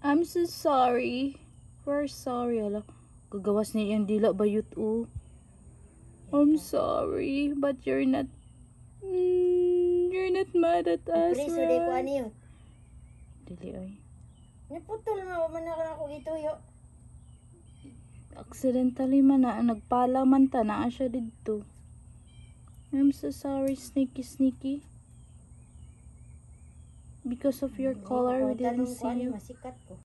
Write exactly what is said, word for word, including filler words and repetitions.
I'm so sorry. We're sorry. Ala, gagawas niya yung dila bayut o. I'm sorry, but you're not mm, you're not mad at us, Preso de ko right? ani yo. Dili ay. Naputol na man na ako ito yo. Accidentally man na nagpala man ta na siya didto. I'm so sorry, sneaky sneaky. Because of your color, we didn't see you. Masikat ko.